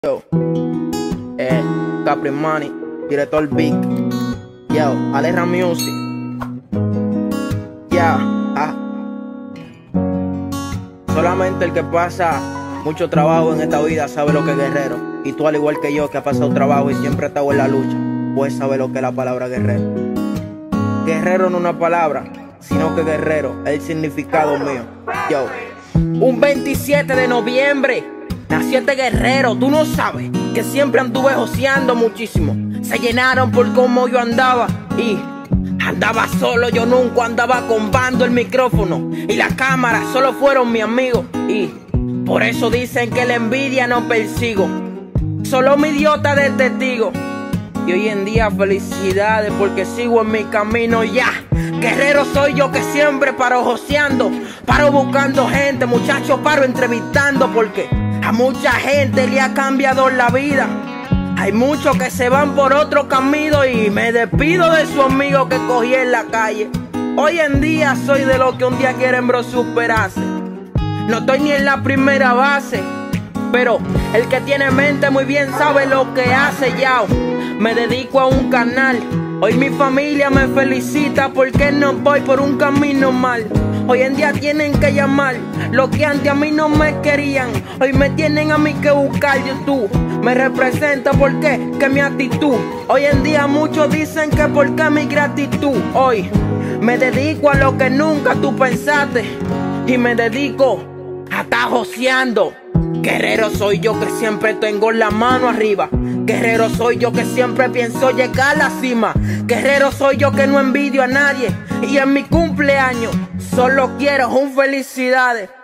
Yo, Capri Money, director Big. Yo, Aleja Music. Solamente el que pasa mucho trabajo en esta vida sabe lo que es guerrero. Y tú, al igual que yo, que ha pasado trabajo y siempre ha estado en la lucha, puedes saber lo que es la palabra guerrero. Guerrero no es una palabra, sino que guerrero es el significado mío. Yo, un 27 de noviembre nació este guerrero. Tú no sabes que siempre anduve joseando muchísimo. Se llenaron por cómo yo andaba y andaba solo. Yo nunca andaba con bando. El micrófono y la cámara solo fueron mis amigos. Y por eso dicen que la envidia no persigo. Solo mi idiota de testigo. Y hoy en día felicidades porque sigo en mi camino ya. Guerrero soy yo que siempre paro joseando, paro buscando gente, muchachos, paro entrevistando porque a mucha gente le ha cambiado la vida. Hay muchos que se van por otro camino y me despido de su amigo que cogí en la calle. Hoy en día soy de los que un día quieren superarse. No estoy ni en la primera base, pero el que tiene mente muy bien sabe lo que hace ya. Me dedico a un canal. Hoy mi familia me felicita porque no voy por un camino mal. Hoy en día tienen que llamar lo que antes a mí no me querían. Hoy me tienen a mí que buscar YouTube. Me representa porque que mi actitud. Hoy en día muchos dicen que porque mi gratitud. Hoy me dedico a lo que nunca tú pensaste y me dedico a estar joseando. Guerrero soy yo que siempre tengo la mano arriba. Guerrero soy yo que siempre pienso llegar a la cima. Guerrero soy yo que no envidio a nadie. Y en mi cumpleaños solo quiero un felicidades.